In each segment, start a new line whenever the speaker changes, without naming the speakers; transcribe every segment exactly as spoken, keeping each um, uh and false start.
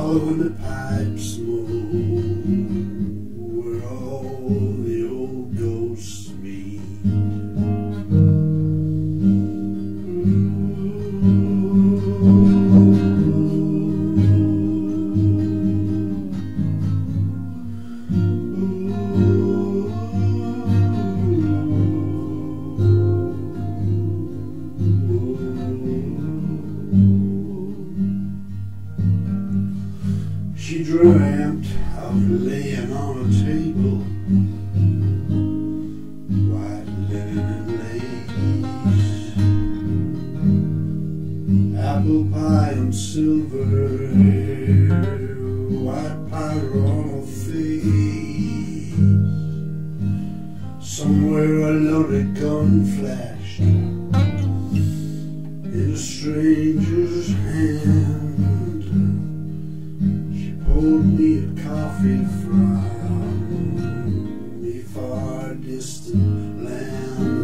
when the pipes smoke, where all the old ghosts meet. She dreamt of laying on a table, white linen and lace, apple pie and silver, white powder on her face. Somewhere a loaded gun flashed in a stranger's hand. Hold me a coffee from a far distant land.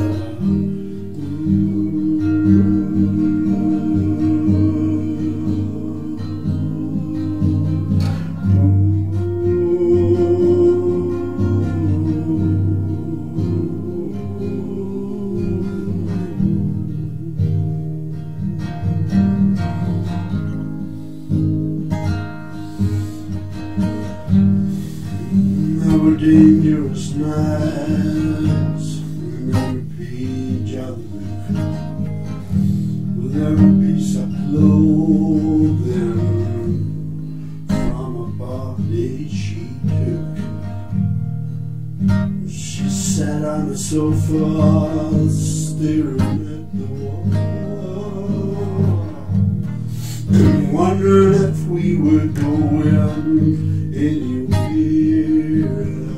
There were dangerous nights in every page of the book, with every piece of clothing from a body she took. She sat on the sofa, staring at the wall, and wondering if we were going anywhere.